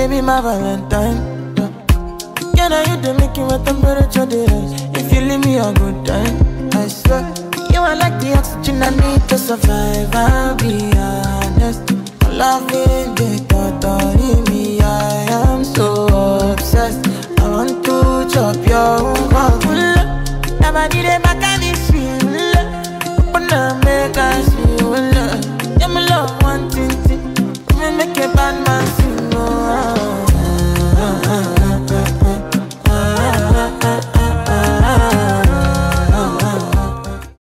baby, my Valentine. Yeah, now you do make my temperature dey rise. If you leave me a good time, I swear. You are like the oxygen I need to survive. I'll be honest. Loving the thought of